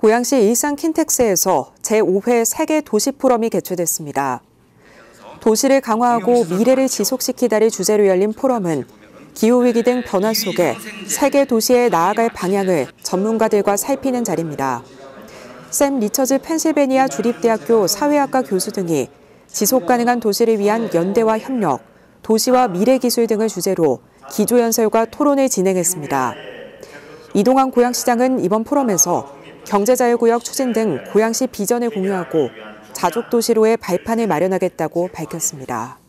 고양시 일산 킨텍스에서 제5회 세계 도시 포럼이 개최됐습니다. 도시를 강화하고 미래를 지속시키다를 주제로 열린 포럼은 기후위기 등 변화 속에 세계 도시에 나아갈 방향을 전문가들과 살피는 자리입니다. 샘 리처즈 펜실베니아 주립대학교 사회학과 교수 등이 지속가능한 도시를 위한 연대와 협력, 도시와 미래 기술 등을 주제로 기조연설과 토론을 진행했습니다. 이동환 고양시장은 이번 포럼에서 경제자유구역 추진 등 고양시 비전을 공유하고 자족도시로의 발판을 마련하겠다고 밝혔습니다.